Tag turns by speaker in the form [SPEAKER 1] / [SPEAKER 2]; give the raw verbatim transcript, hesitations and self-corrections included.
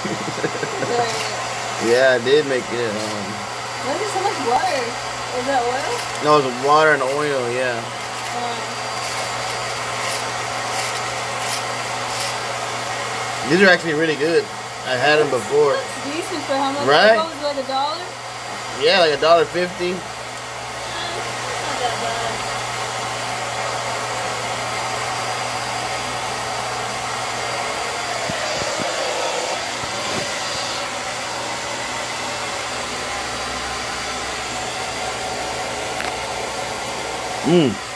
[SPEAKER 1] Yeah, I did make it. Um,
[SPEAKER 2] Why is there so much water? Is that oil?
[SPEAKER 1] no, it's water and oil, yeah.
[SPEAKER 2] Um,
[SPEAKER 1] These are actually really good. I had them before.
[SPEAKER 2] That's decent for how much?
[SPEAKER 1] Right?
[SPEAKER 2] What was it, like a dollar?
[SPEAKER 1] Yeah, like a dollar fifty.
[SPEAKER 2] Not that bad.
[SPEAKER 1] Mmm.